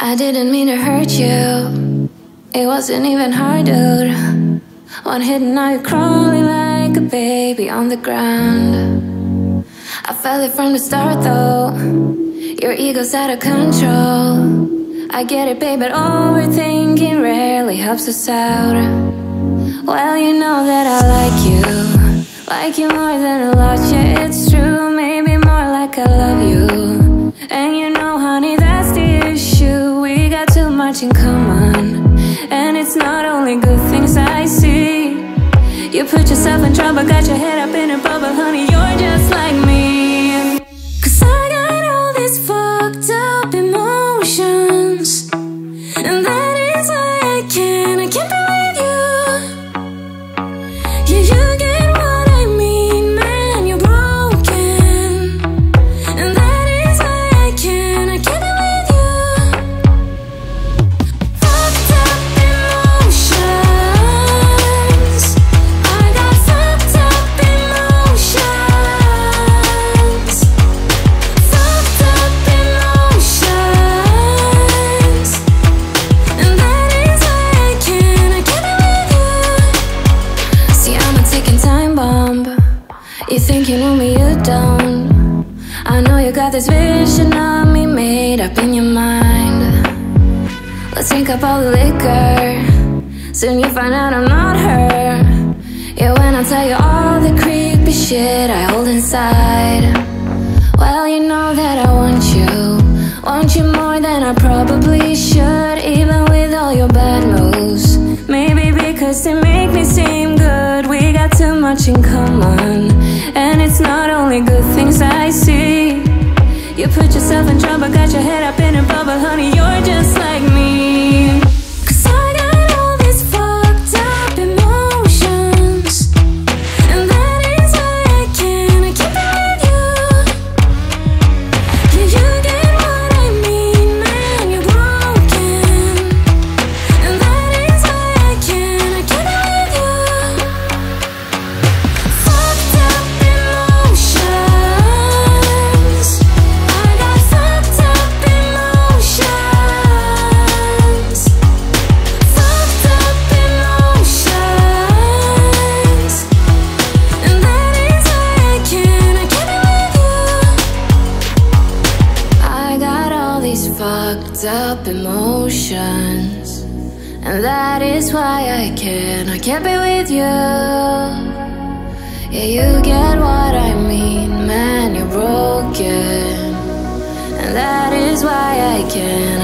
I didn't mean to hurt you. It wasn't even hard, dude. One hit and now you're crawling like a baby on the ground. I felt it from the start though. Your ego's out of control. I get it, babe, but overthinking rarely helps us out. Well, you know that I like you more than a lot, yeah, it's true. Maybe more like I love you. And you know, honey, that's the issue. We got too much in common, and it's not only good things I see. You put yourself in trouble, got your head up in a bubble, honey, you're just like me. 'Cause I got all these fucked up emotions, and that is why I can't be with you. Yeah, you get what I mean, man, you're broken, and that is why I can't be with you. Fucked up emotions, I got fucked up emotions. Fucked up emotions, and that is why I can't be with you. See, I'm a ticking time bomb. You think you know me, you don't. I know you got this vision of me made up in your mind. Let's drink up all the liquor, soon you find out I'm not her. Yeah, when I tell you all the creepy shit I hold inside. Well, you know that I want you more than I probably should, even with all your bad moves. Maybe because they make me seem good. We got too much in common, and it's not only good things I see. You put yourself in trouble, got your head up in a bubble, honey, you're just like me. 'Cause I got all these fucked up emotions, and that is why I can't be with you. Yeah, you get what I mean, man, you're broken, and that is why I can't be with you. Fucked up emotions, I got fucked up emotions. Fucked up emotions, and that is why I can't be with you. I got all these fucked up emotions, and that is why I can't be with you. Yeah, you get what I mean, man, you're broken, and that is why I can't